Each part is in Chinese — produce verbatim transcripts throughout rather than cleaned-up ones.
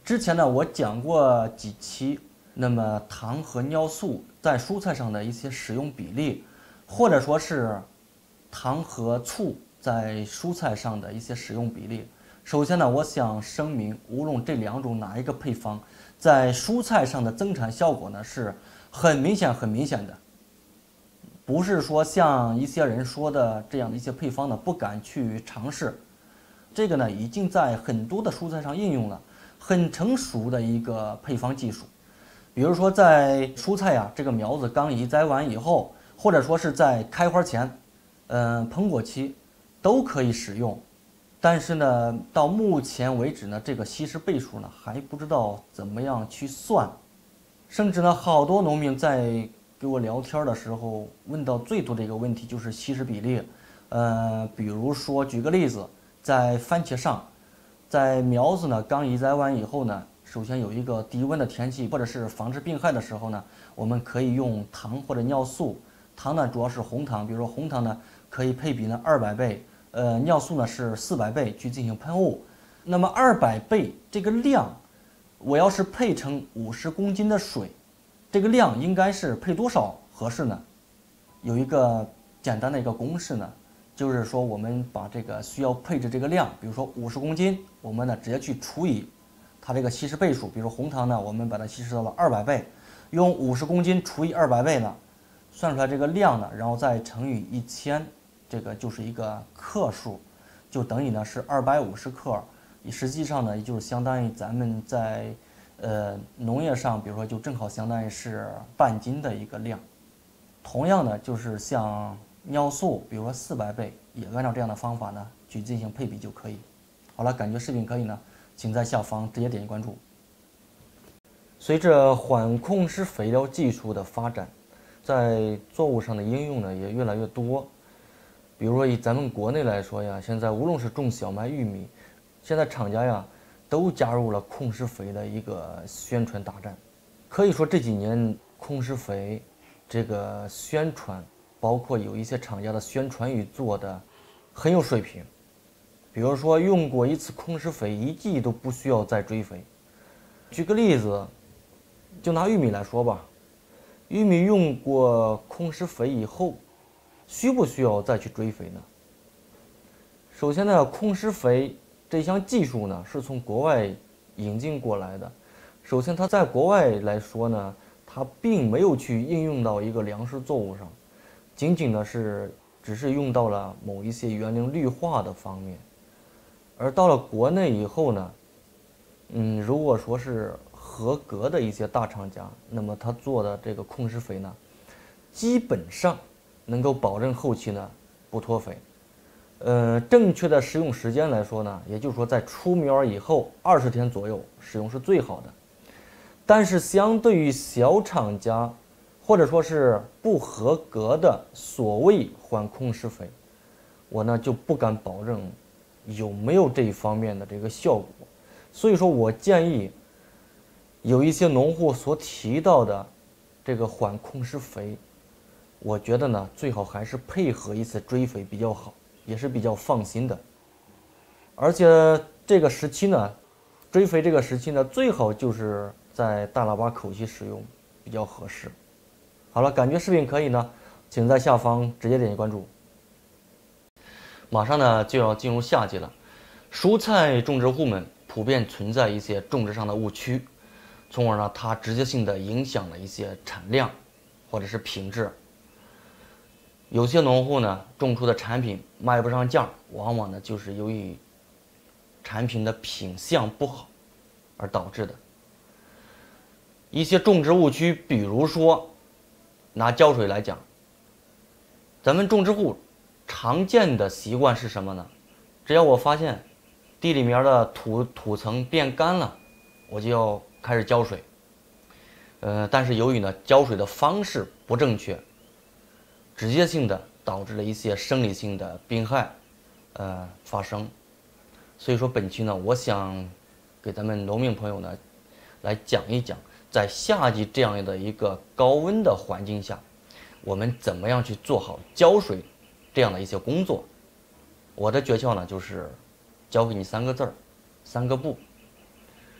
之前呢，我讲过几期，那么糖和尿素在蔬菜上的一些使用比例，或者说是糖和醋在蔬菜上的一些使用比例。首先呢，我想声明，无论这两种哪一个配方，在蔬菜上的增产效果呢是很明显、很明显的，不是说像一些人说的这样的一些配方呢不敢去尝试。这个呢，已经在很多的蔬菜上应用了。很成熟的一个配方技术，比如说在蔬菜呀、啊、这个苗子刚移栽完以后，或者说是在开花前，嗯、呃，膨果期，都可以使用。但是呢，到目前为止呢，这个稀释倍数呢还不知道怎么样去算，甚至呢，好多农民在给我聊天的时候问到最多的一个问题就是稀释比例。呃，比如说举个例子，在番茄上。在苗子呢刚移栽完以后呢，首先有一个低温的天气，或者是防治病害的时候呢，我们可以用糖或者尿素。糖呢主要是红糖，比如说红糖呢可以配比呢二百倍，呃，尿素呢是四百倍去进行喷雾。那么二百倍这个量，我要是配成五十公斤的水，这个量应该是配多少合适呢？有一个简单的一个公式呢。就是说，我们把这个需要配置这个量，比如说五十公斤，我们呢直接去除以它这个稀释倍数。比如红糖呢，我们把它稀释到了二百倍，用五十公斤除以二百倍呢，算出来这个量呢，然后再乘以一千，这个就是一个克数，就等于呢是二百五十克。实际上呢，也就是相当于咱们在呃农业上，比如说就正好相当于是半斤的一个量。同样呢，就是像尿素，比如说四百倍，也按照这样的方法呢去进行配比就可以。好了，感觉视频可以呢，请在下方直接点击关注。随着缓控施肥料技术的发展，在作物上的应用呢也越来越多。比如说以咱们国内来说呀，现在无论是种小麦、玉米，现在厂家呀都加入了控施肥的一个宣传大战。可以说这几年控施肥这个宣传。包括有一些厂家的宣传语做的很有水平，比如说用过一次控施肥，一季都不需要再追肥。举个例子，就拿玉米来说吧，玉米用过控施肥以后，需不需要再去追肥呢？首先呢，控施肥这项技术呢是从国外引进过来的。首先，它在国外来说呢，它并没有去应用到一个粮食作物上。仅仅呢是只是用到了某一些园林绿化的方面，而到了国内以后呢，嗯，如果说是合格的一些大厂家，那么他做的这个控施肥呢，基本上能够保证后期呢不脱肥。呃，正确的使用时间来说呢，也就是说在出苗以后二十天左右使用是最好的。但是相对于小厂家，或者说是不合格的所谓缓控施肥，我呢就不敢保证有没有这一方面的这个效果。所以说我建议有一些农户所提到的这个缓控施肥，我觉得呢最好还是配合一次追肥比较好，也是比较放心的。而且这个时期呢，追肥这个时期呢，最好就是在大喇叭口期使用比较合适。好了，感觉视频可以呢，请在下方直接点击关注。马上呢就要进入夏季了，蔬菜种植户们普遍存在一些种植上的误区，从而呢它直接性的影响了一些产量或者是品质。有些农户呢种出的产品卖不上价，往往呢就是由于产品的品相不好而导致的。一些种植误区，比如说拿浇水来讲，咱们种植户常见的习惯是什么呢？只要我发现地里面的土土层变干了，我就要开始浇水。呃，但是由于呢浇水的方式不正确，直接性的导致了一些生理性的病害呃发生。所以说本期呢，我想给咱们农民朋友呢来讲一讲，在夏季这样的一个高温的环境下，我们怎么样去做好浇水这样的一些工作。我的诀窍呢就是教给你三个字儿，三个不。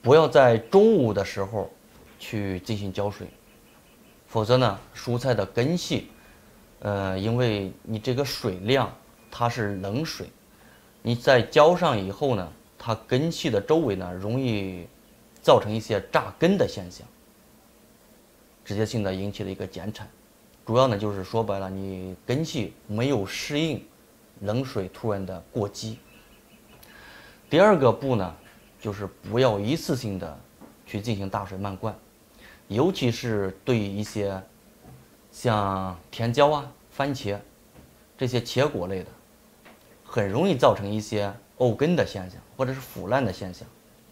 不要在中午的时候去进行浇水，否则呢，蔬菜的根系，呃，因为你这个水量它是冷水，你在浇上以后呢，它根系的周围呢容易造成一些炸根的现象，直接性的引起了一个减产。主要呢就是说白了，你根系没有适应冷水突然的过激。第二个步呢，就是不要一次性的去进行大水漫灌，尤其是对于一些像甜椒啊、番茄这些茄果类的，很容易造成一些沤根的现象或者是腐烂的现象。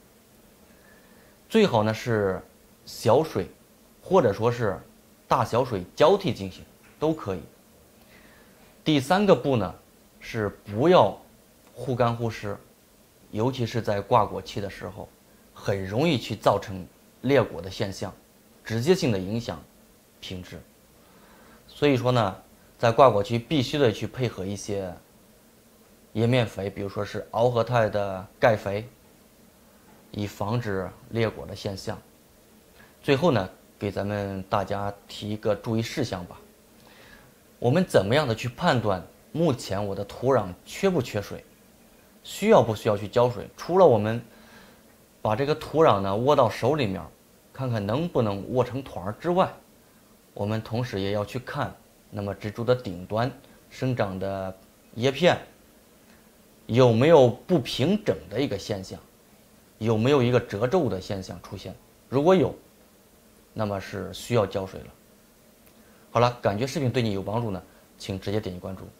最好呢是小水或者说是大小水交替进行都可以。第三个步呢是不要忽干忽湿，尤其是在挂果期的时候，很容易去造成裂果的现象，直接性的影响品质。所以说呢，在挂果期必须得去配合一些叶面肥，比如说是螯合肽的钙肥，以防止裂果的现象。最后呢，给咱们大家提一个注意事项吧。我们怎么样的去判断目前我的土壤缺不缺水，需要不需要去浇水？除了我们把这个土壤呢握到手里面，看看能不能握成团之外，我们同时也要去看，那么植株的顶端生长的叶片有没有不平整的一个现象，有没有一个褶皱的现象出现。如果有，那么是需要浇水了。好了，感觉视频对你有帮助呢，请直接点击关注。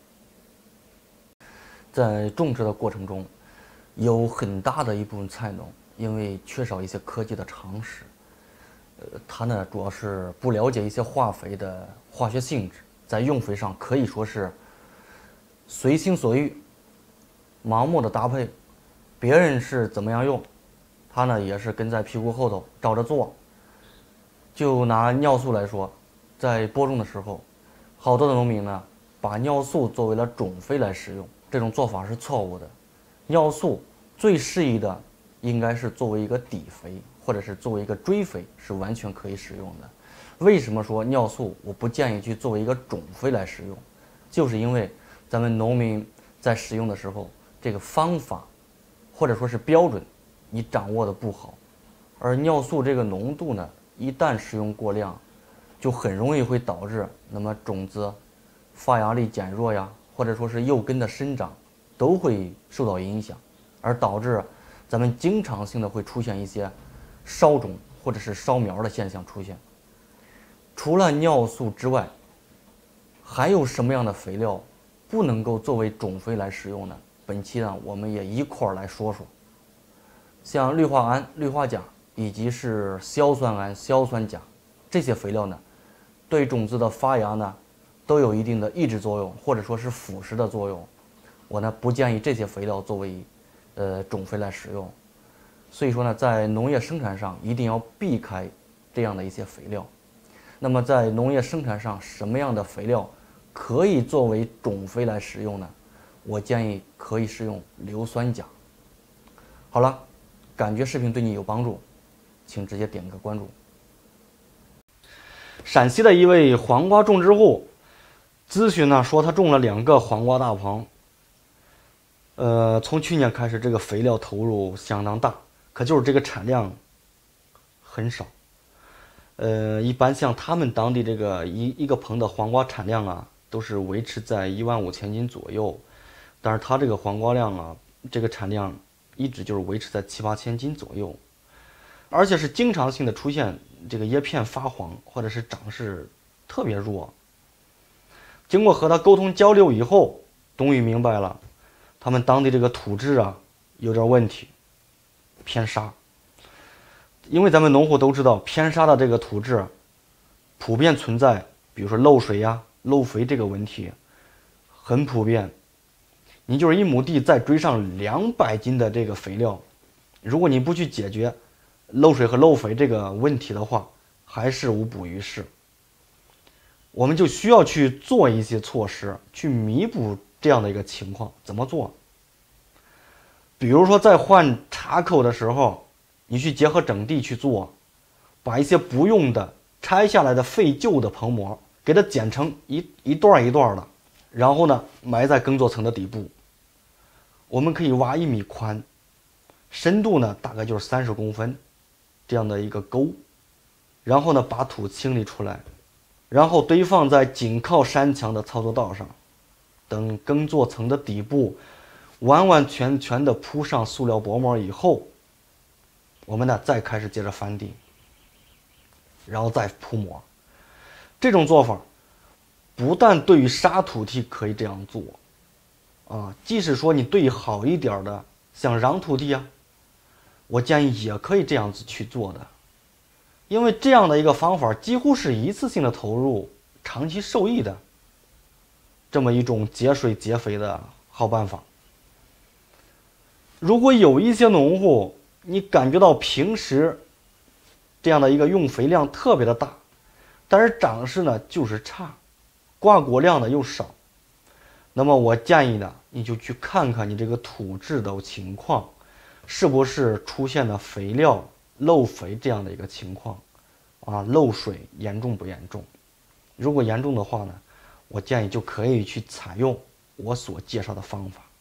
在种植的过程中，有很大的一部分菜农因为缺少一些科技的常识，呃，他呢主要是不了解一些化肥的化学性质，在用肥上可以说是随心所欲，盲目的搭配，别人是怎么样用，他呢也是跟在屁股后头照着做。就拿尿素来说，在播种的时候，好多的农民呢把尿素作为了种肥来使用，这种做法是错误的。尿素最适宜的应该是作为一个底肥，或者是作为一个追肥，是完全可以使用的。为什么说尿素我不建议去作为一个种肥来使用？就是因为咱们农民在使用的时候，这个方法或者说是标准你掌握的不好，而尿素这个浓度呢，一旦使用过量，就很容易会导致那么种子发芽力减弱呀，或者说是幼根的生长都会受到影响，而导致咱们经常性的会出现一些烧种或者是烧苗的现象出现。除了尿素之外，还有什么样的肥料不能够作为种肥来使用呢？本期呢，我们也一块儿来说说。像氯化铵、氯化钾以及是硝酸铵、硝酸钾这些肥料呢，对种子的发芽呢都有一定的抑制作用，或者说是腐蚀的作用。我呢不建议这些肥料作为呃种肥来使用。所以说呢，在农业生产上一定要避开这样的一些肥料。那么在农业生产上，什么样的肥料可以作为种肥来使用呢？我建议可以使用硫酸钾。好了，感觉视频对你有帮助，请直接点个关注。陕西的一位黄瓜种植户咨询呢，说他种了两个黄瓜大棚，呃，从去年开始这个肥料投入相当大，可就是这个产量很少。呃，一般像他们当地这个一一个棚的黄瓜产量啊，都是维持在一万五千斤左右，但是他这个黄瓜量啊，这个产量一直就是维持在七八千斤左右，而且是经常性的出现这个叶片发黄或者是长势特别弱。经过和他沟通交流以后，终于明白了，他们当地这个土质啊有点问题，偏沙。因为咱们农户都知道，偏沙的这个土质普遍存在，比如说漏水呀、漏肥这个问题，很普遍。你就是一亩地再追上两百斤的这个肥料，如果你不去解决漏水和漏肥这个问题的话，还是无补于事。我们就需要去做一些措施，去弥补这样的一个情况。怎么做？比如说在换插口的时候， 你去结合整地去做，把一些不用的、拆下来的废旧的棚膜，给它剪成一一段一段的，然后呢埋在耕作层的底部。我们可以挖一米宽，深度呢大概就是三十公分，这样的一个沟，然后呢把土清理出来，然后堆放在紧靠山墙的操作道上。等耕作层的底部完完全全的铺上塑料薄膜以后，我们呢再开始接着翻地，然后再铺膜。这种做法不但对于沙土地可以这样做啊，即使说你对好一点的像壤土地啊，我建议也可以这样子去做的。因为这样的一个方法几乎是一次性的投入，长期受益的这么一种节水节肥的好办法。如果有一些农户你感觉到平时这样的一个用肥量特别的大，但是长势呢就是差，挂果量呢又少，那么我建议呢你就去看看你这个土质的情况是不是出现了肥料漏肥这样的一个情况啊，漏水严重不严重。如果严重的话呢，我建议就可以去采用我所介绍的方法。